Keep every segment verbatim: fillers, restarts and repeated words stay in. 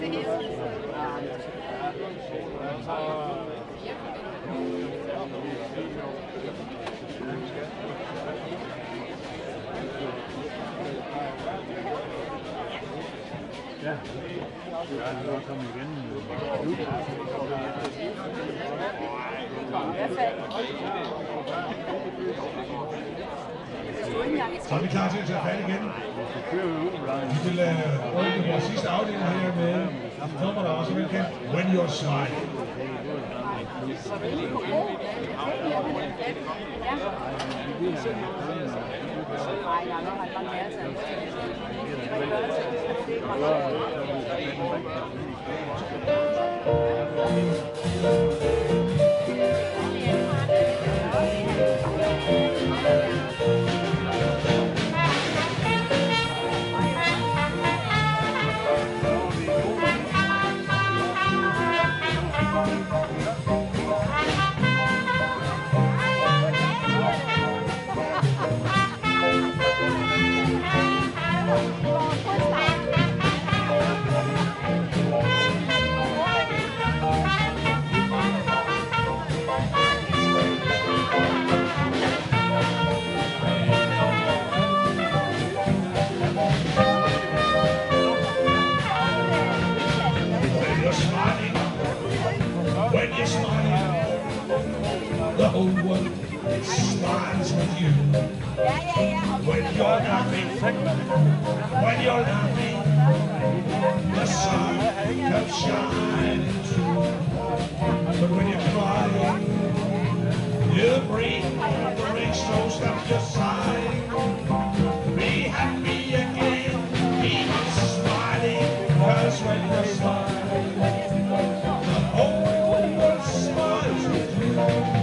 Ja, ja, det er kommet igen. Så er vi klar til at tage fat igen. Vi vil uh, rykke vores sidste afdeling her med nummer, der også er velkendt, When You're Smiling. The whole world smiles with you. When you're laughing, when you're laughing, the sun comes shining through. But when you're crying, you bring the rain strokes up your side. Be happy again, keep on smiling, 'cause when you're smiling, the whole world smiles with you.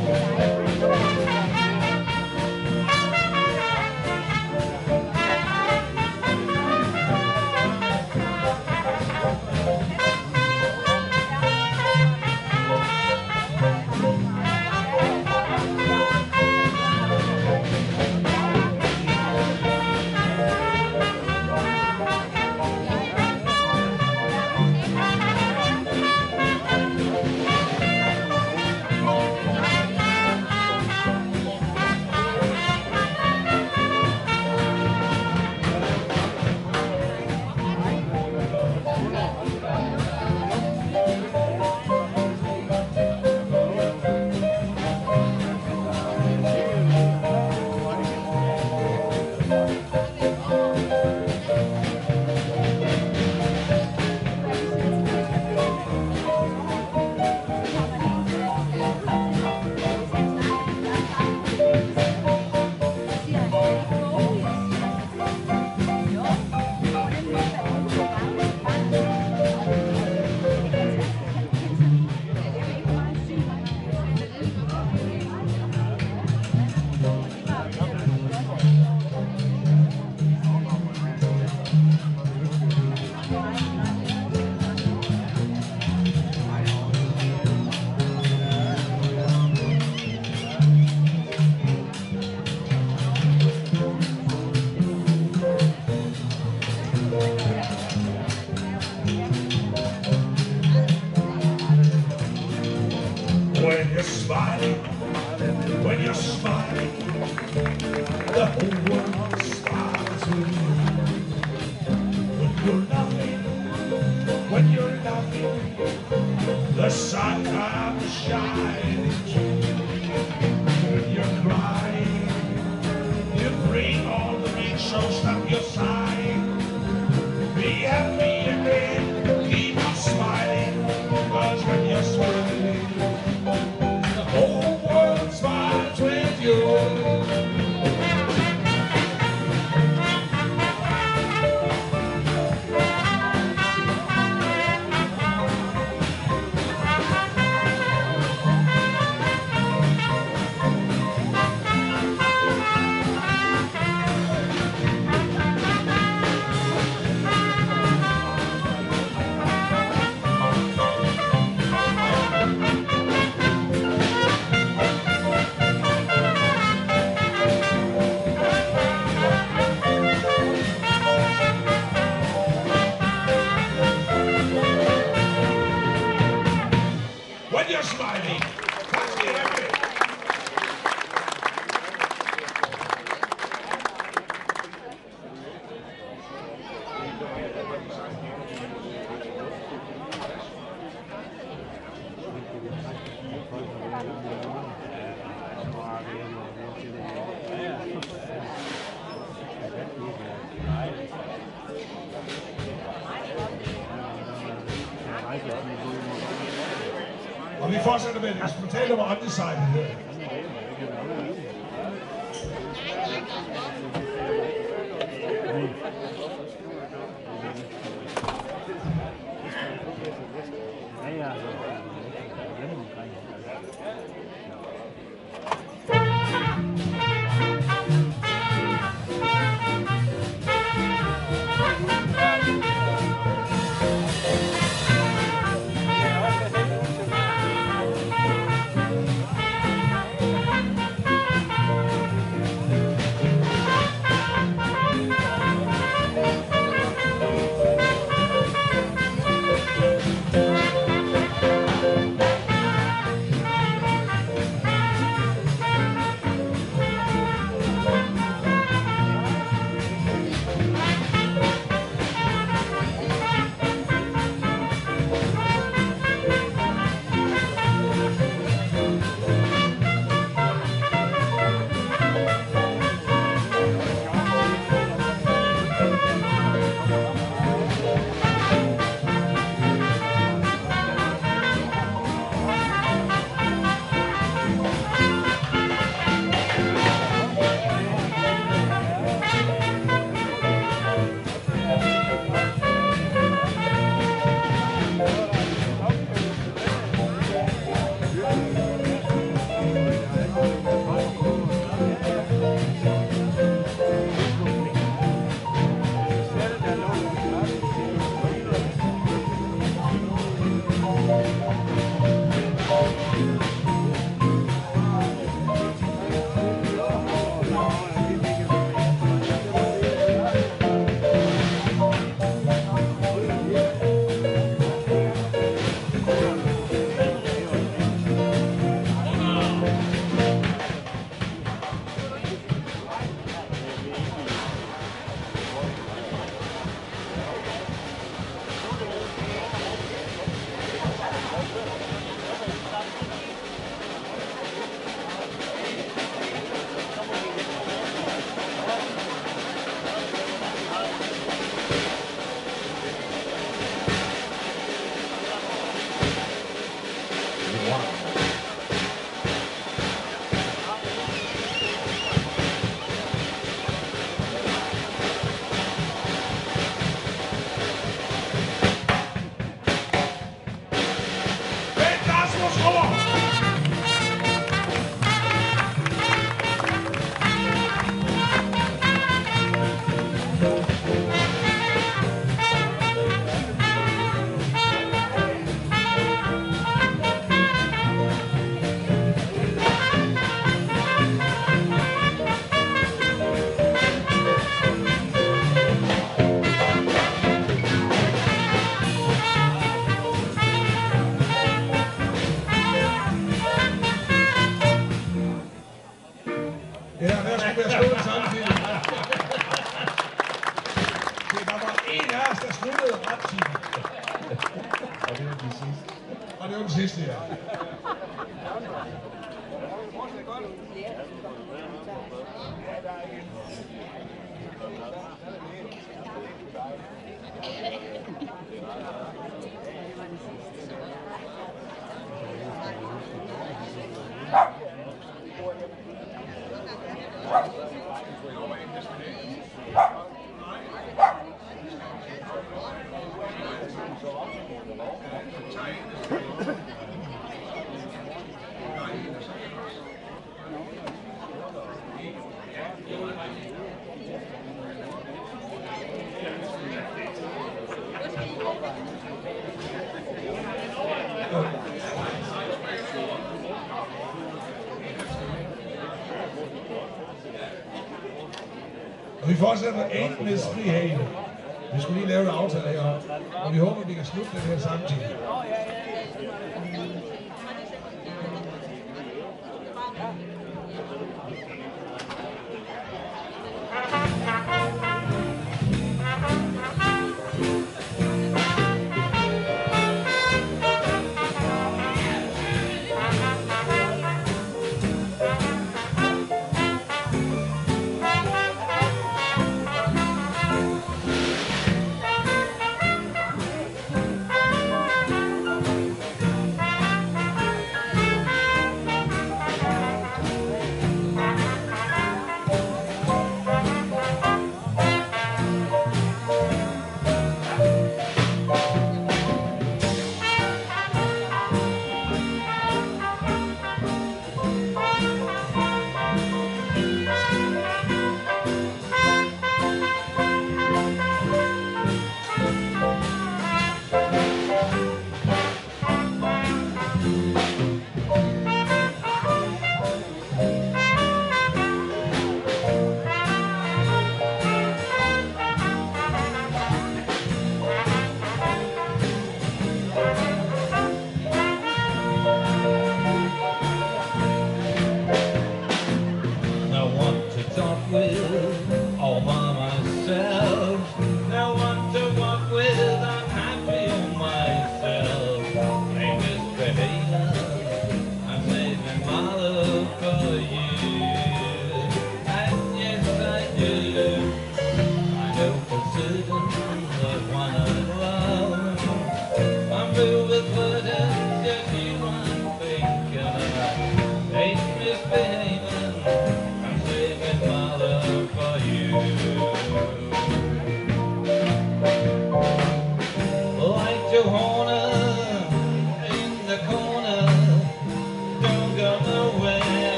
When you're smiling, when you're smiling, the whole world smiles with you. When you're laughing, when you're laughing, the sun comes shining through. When you're crying, you bring all the rainbows up your side. Be happy again, keep on smiling, 'cause when you're smiling, the whole world smiles with you. fortsætter med et eksperimentalnummer Undecided her. Og det var den sidste, ja. Og vi fortsætter med Ain't Misbehaving. Vi skulle lige lave en aftale her, og vi håber, vi kan slutte det her samtidig.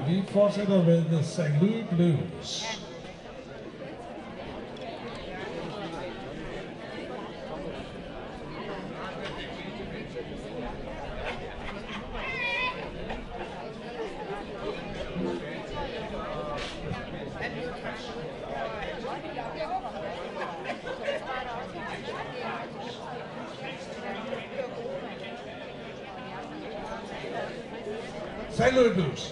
vi fortsætter med The Saint Louis Blues. Saint Louis Blues.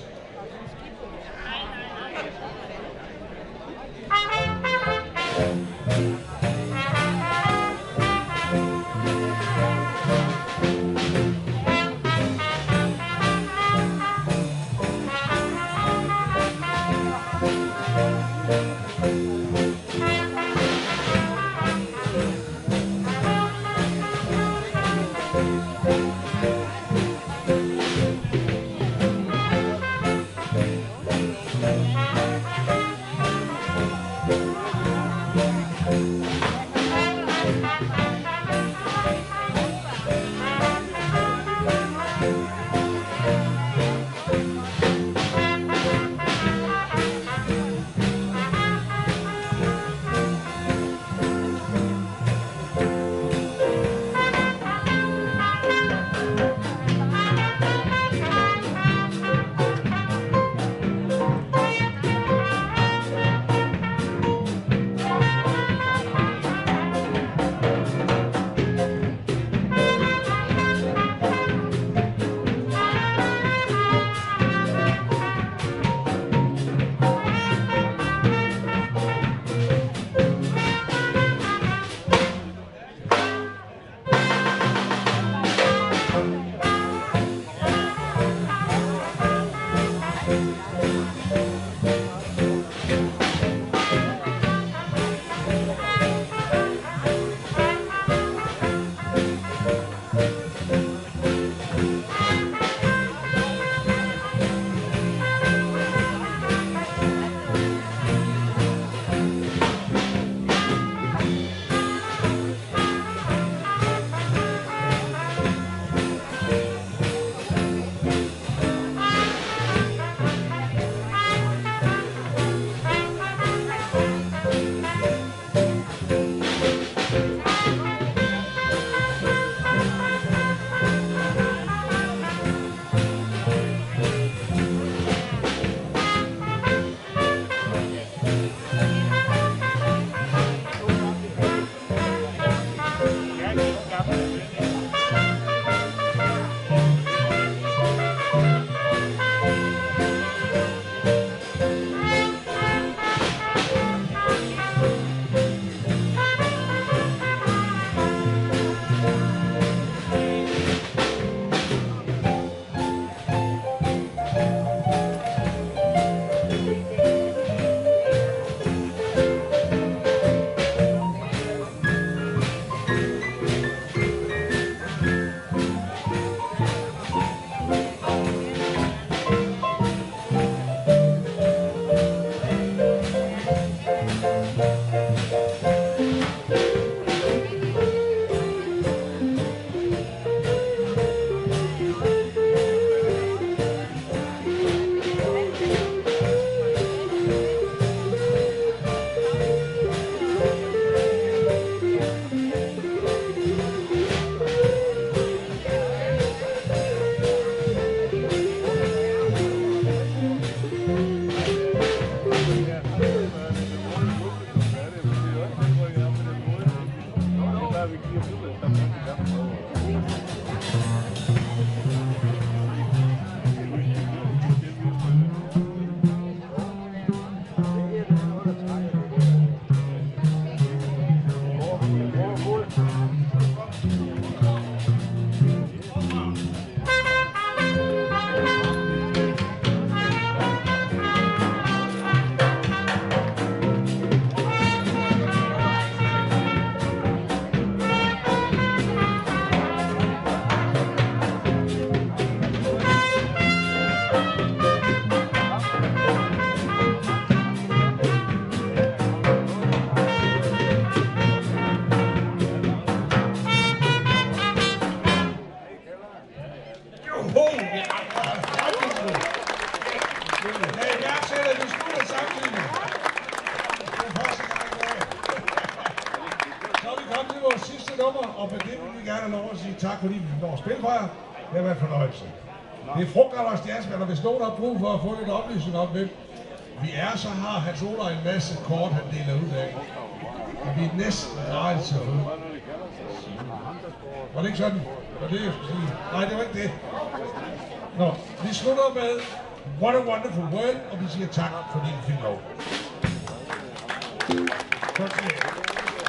og med det vil vi gerne have lov at sige tak, fordi vi får spille for jer. Det har været en fornøjelse. Det er Frugt og Lars Stjernsmand, og hvis nogen har brug for at få lidt oplysning om hvem vi er, så har Hans Ola en masse kort, han deler ud af. Og vi er næsten gratis selvfølgelig. Var det ikke sådan? Var det, jeg skulle sige? Nej, det var ikke det. Nå, vi slutter med What a Wonderful World, og vi siger tak, fordi vi fik lov. Tak skal I have.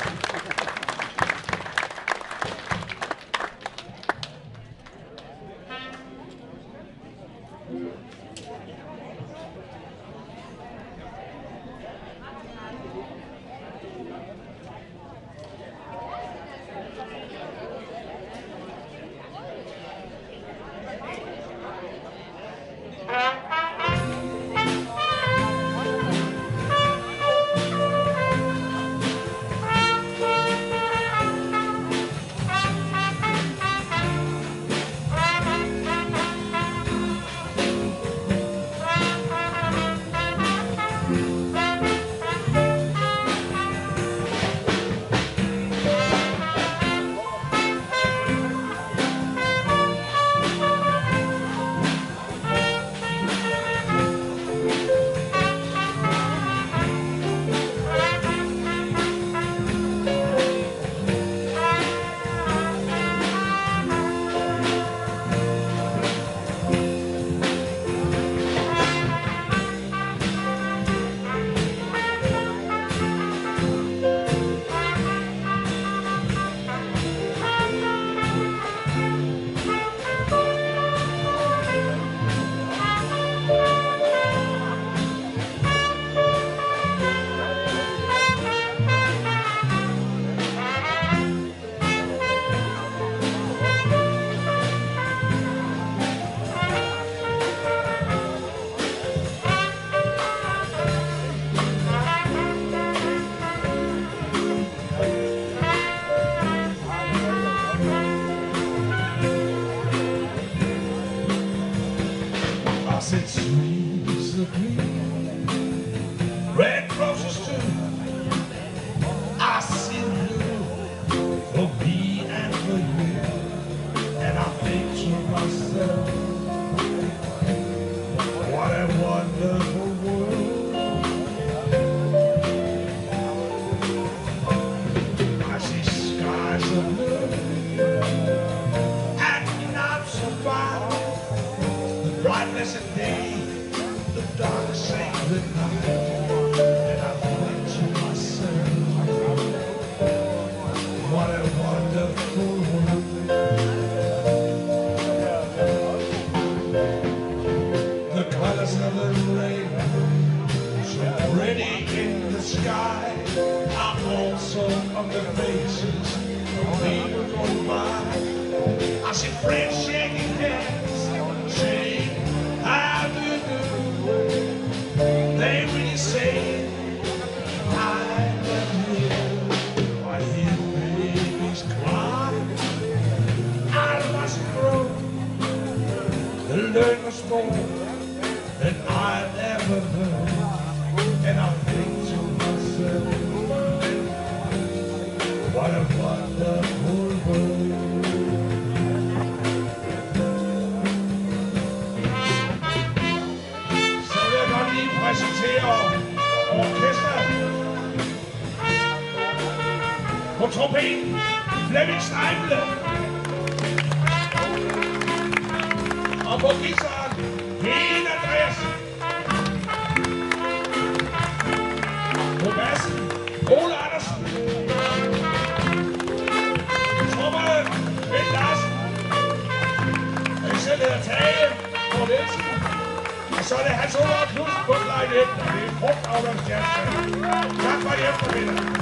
Tak for det eftermiddag.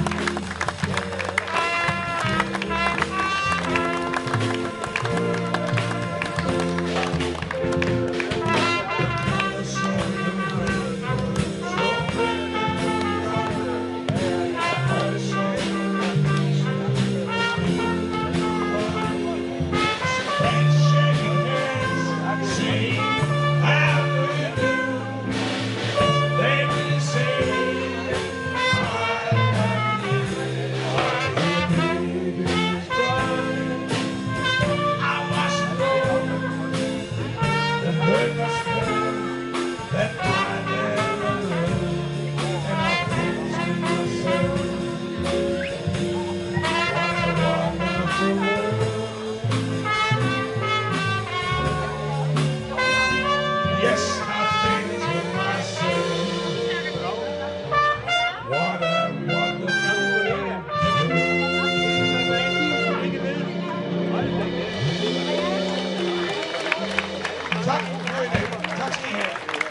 Tak for i dag. Tak skal I have.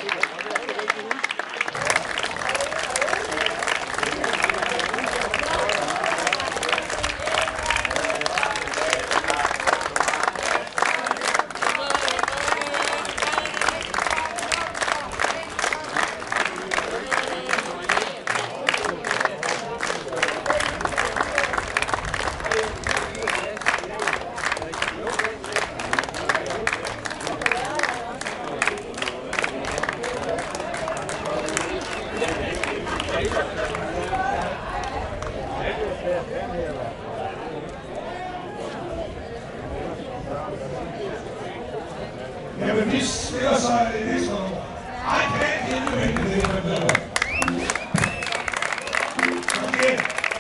Jamen, de spiller sig i næste år. I can't give you anything but love. Okay.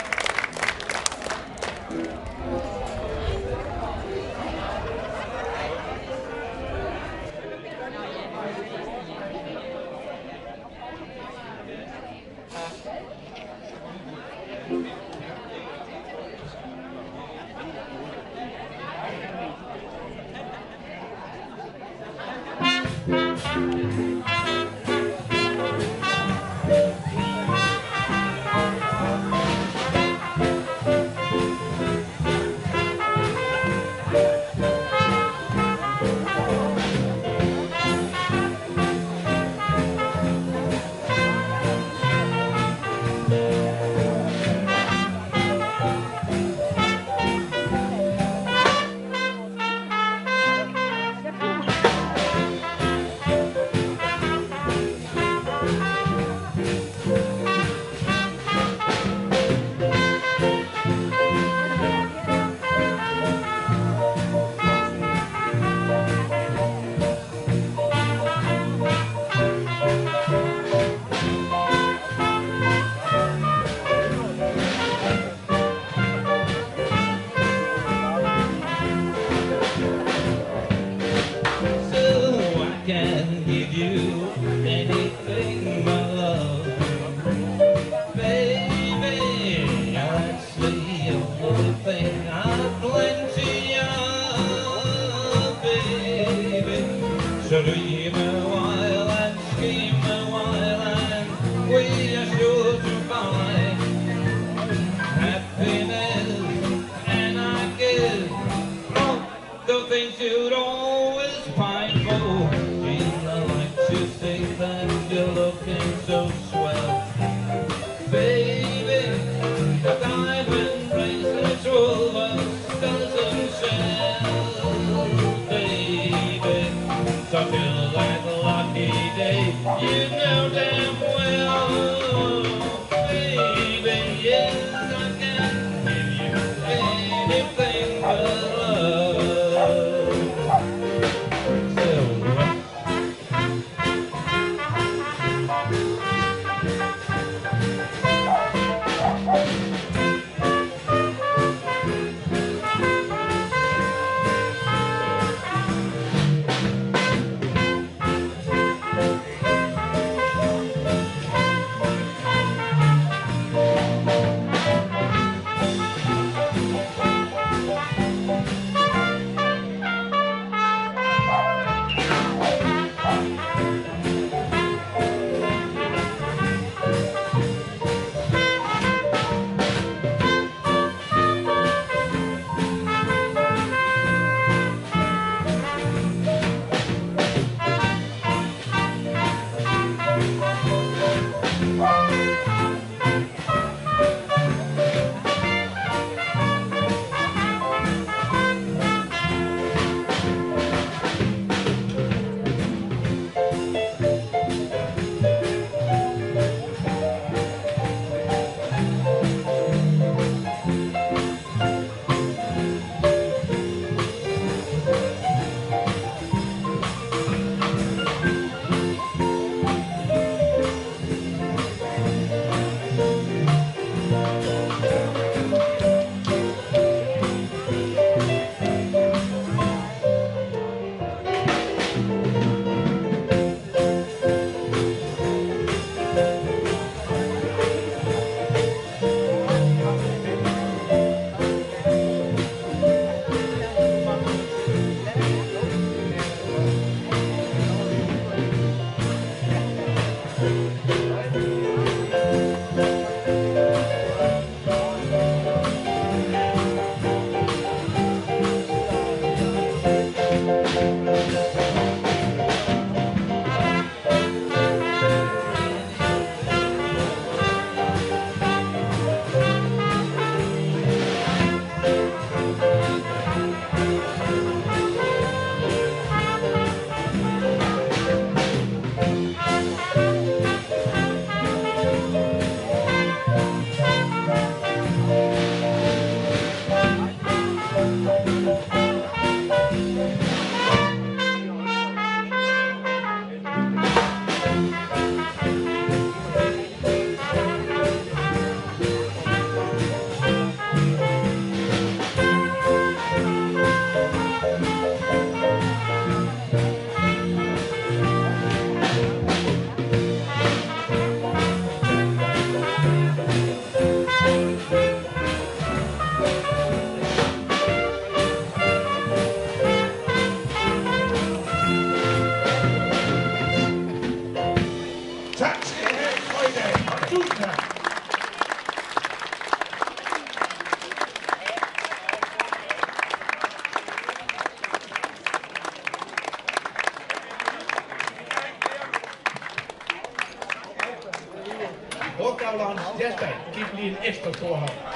So dream a while and scheme a while and we are sure to find happiness, and I guess all the things you'd always pine for. Gee, I like to say that you're looking so swell, baby. The diamond bracelets Woolworths doesn't sell, baby. So feel like a lucky day, you know damn well, baby, yes I can give you anything but love. So, Frugtavlerens jazzband. Giv lige en ekstra stor hånd.